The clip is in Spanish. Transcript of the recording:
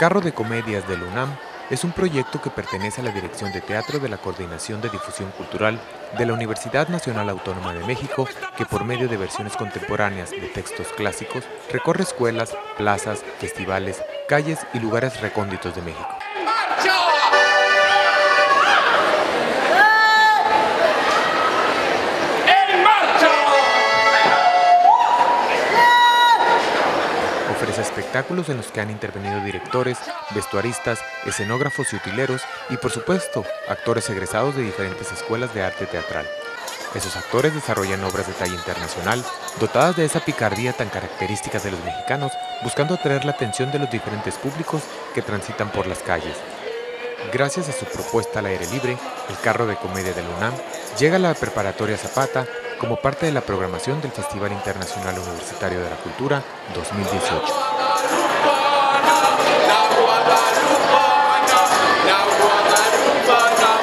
Carro de Comedias de la UNAM es un proyecto que pertenece a la Dirección de Teatro de la Coordinación de Difusión Cultural de la Universidad Nacional Autónoma de México, que por medio de versiones contemporáneas de textos clásicos recorre escuelas, plazas, festivales, calles y lugares recónditos de México. Ofrece espectáculos en los que han intervenido directores, vestuaristas, escenógrafos y utileros y, por supuesto, actores egresados de diferentes escuelas de arte teatral. Esos actores desarrollan obras de talla internacional, dotadas de esa picardía tan característica de los mexicanos, buscando atraer la atención de los diferentes públicos que transitan por las calles. Gracias a su propuesta al aire libre, el Carro de Comedia de la UNAM llega a la Preparatoria Zapata como parte de la programación del Festival Internacional Universitario de la Cultura 2018. La Guadalupana,